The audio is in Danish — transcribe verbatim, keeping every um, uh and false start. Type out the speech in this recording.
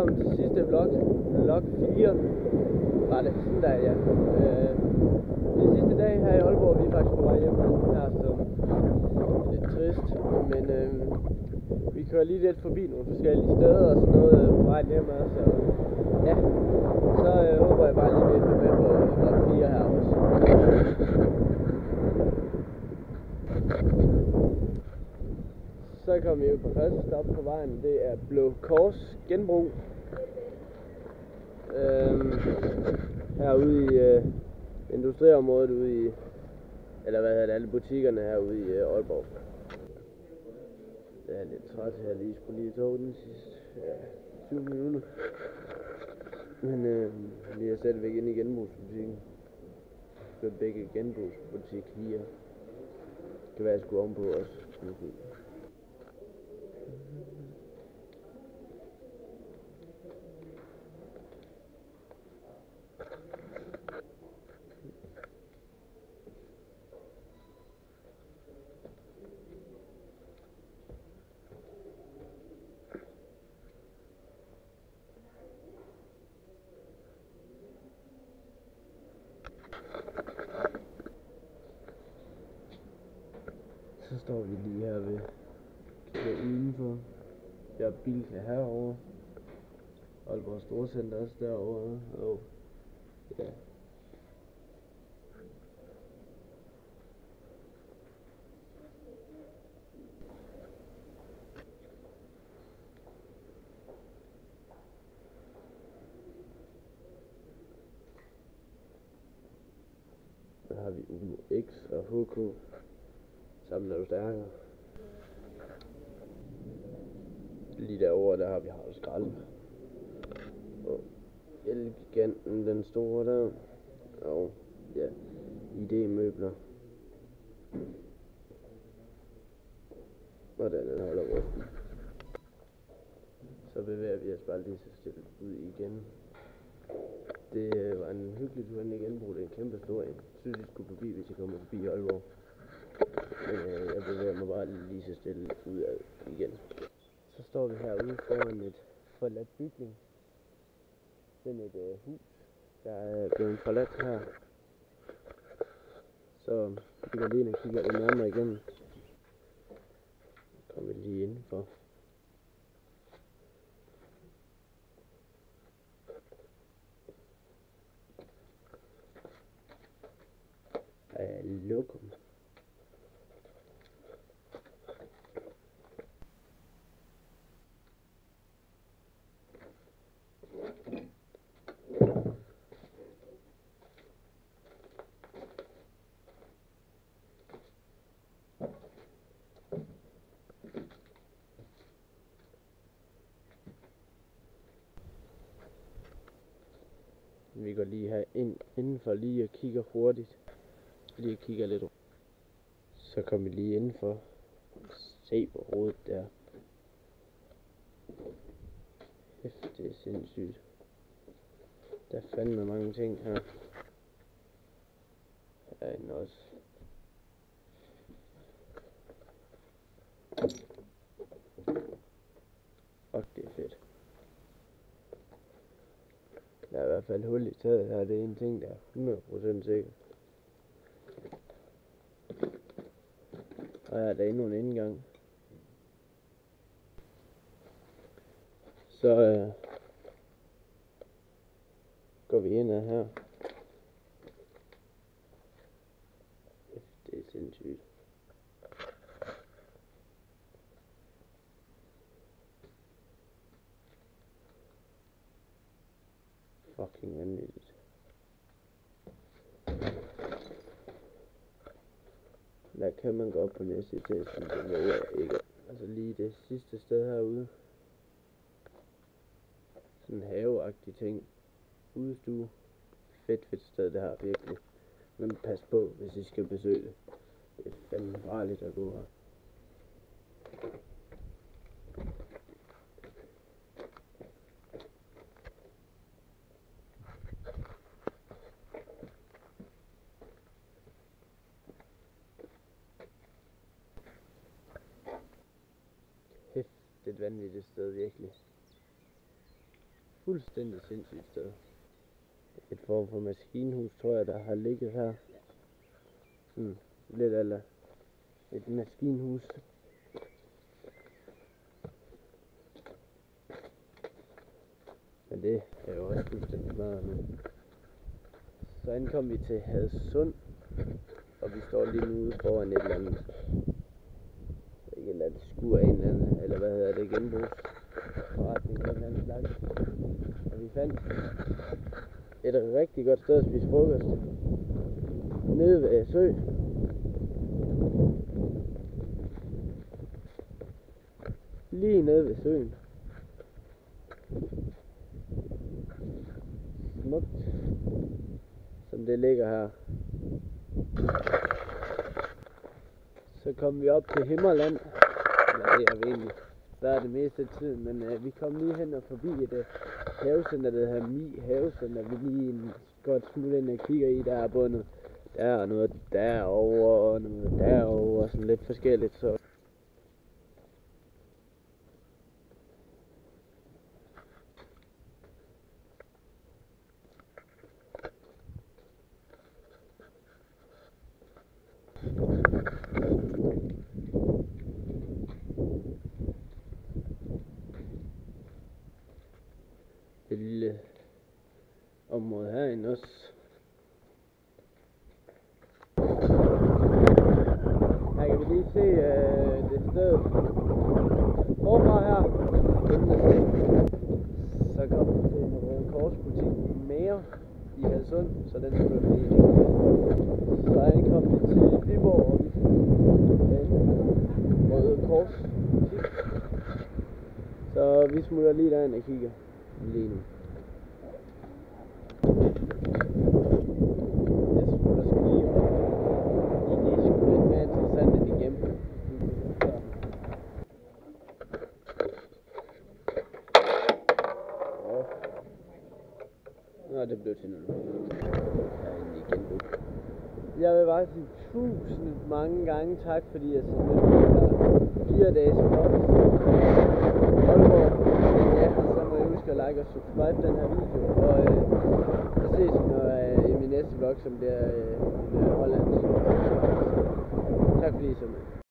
velkommen til sidste vlog, vlog fire. Var det sådan der, ja. Øh, det er sidste dag her i Aalborg, vi er faktisk på vej hjem her, så det er lidt trist. Men øh, vi kører lige lidt forbi nogle forskellige steder og sådan noget på vejen hjem her, så ja. Så øh, håber jeg bare lige, at vi er med på vlog fire her også. Så kommer vi jo på første stop på vejen, det er Blå Kors Genbrug. Øhm, herude i øh, industriområdet ude i, eller hvad hedder det, alle butikkerne herude i øh, Aalborg. Jeg er lidt træt her, lige skulle lige tog den sidste ja, syv minutter. Men øh, vi er stadigvæk inde i genbrugsbutikken. Så begge genbrugsbutik hier. Det kan være, jeg skulle om på også. Så står vi lige her ved kigger udenfor. Jeg er Bilka herovre. Aalborg Storcenter også derovre. Og ja. Der har vi Uno X og H K. Sammen er du stærkere. Lige derovre, der har vi Harald Skrald. Og Elgiganten, den store der. Og ja, I D-møbler. Og den holder vores. Så bevæger vi os bare lige så stille ud igen. Det var en hyggelig tur ind i genbrug. Det er en kæmpe stor en. Jeg synes, I skulle forbi, hvis I kommer forbi Aalborg. Men øh, jeg bevæger mig bare lige så stille ud af igen. Så står vi herude foran et forladt bygning. Sådan et øh, hus, der er blevet forladt her. Så vi går lige ind og kigger lidt nærmere igennem. Så kommer vi lige indenfor. Der er lokum. Vi går lige her ind indenfor lige og kigger hurtigt. Lige og kigger lidt. Så kommer vi lige indenfor. Se på rodet der. Hæft, det er sindssygt. Der er fandme mange ting her. Herinde også. Fuck, det er fedt. Der er i hvert fald hul i taget her. Det er en ting, der er hundrede procent sikker. Og her er der endnu en indgang. Så øh, går vi ind her. Det er sindssygt. Fucking vanvittigt. Der kan man gå op på næste etage, men det ved jeg ikke. Altså lige det sidste sted herude. Sådan en haveagtig ting. Udestue. Fedt, fedt sted det her, virkelig. Men pas på, hvis I skal besøge det. Det er fandme farligt at gå her. Det er et vanvittigt sted, virkelig. fuldstændig sindssygt sted. Et form for maskinhus, tror jeg, der har ligget her. Sådan lidt eller et maskinhus. Men det er jo også fuldstændig meget nu. Så ankom vi til Hadsund, og vi står lige nu ude foran et eller andet, ikke et eller andet skur af en eller anden, eller hvad hedder det, genbrugsforretning eller en anden slags. Og vi fandt et rigtig godt sted at spise frokost, nede ved sø. Lige nede ved søen. Smukt, som det ligger her. Så kom vi op til Himmerland, eller det er vi egentlig været det meste af tiden, men uh, vi kom lige hen og forbi et uh, havecenter, der hedder Mi Havecenter, vi lige en godt smule ind og kigger i, der er både noget der og noget derovre og noget derovre og sådan lidt forskelligt, så det lille område herinde også. Her kan vi lige se øh, det sted forfra her. Så kom vi til en Røde Kors butik mere i Hadsund, så den skulle vi lige. Så ankom vi til Viborg, og vi skulle en Røde Kors butik. Så vi smutter lige derind og kigger lige nu. Jeg smutter sgu lige op, fordi det er sgu lidt mere interessant end igennem. Ja. Nå, det blev til noget. Herinde i genbrug. Jeg vil bare sige tusind mange gange tak, fordi jeg så med på fire dages vlog. Aalborg. Men ja, så må I huske at like og subscribe den her video. Og øh, så ses vi når, øh, i min næste vlog, som bliver øh, hollandsk. Tak fordi I så med.